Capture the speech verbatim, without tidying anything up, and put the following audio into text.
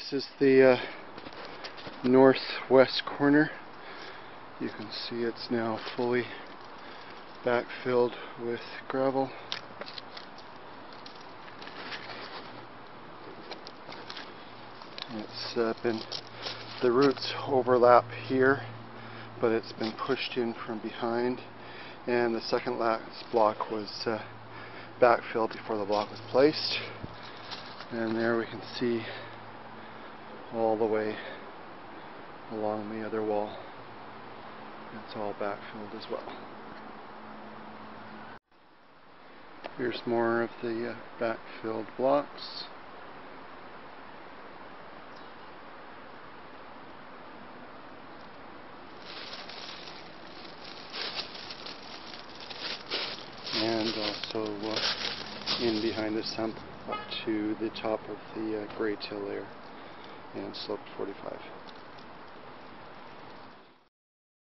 This is the uh, northwest corner. You can see it's now fully backfilled with gravel. It's uh, been, the roots overlap here, but it's been pushed in from behind, and the second last block was uh, backfilled before the block was placed. And there we can see all the way along the other wall. It's all backfilled as well. Here's more of the uh, backfilled blocks. And also uh, in behind the sump up to the top of the uh, grey till layer and slope forty-five.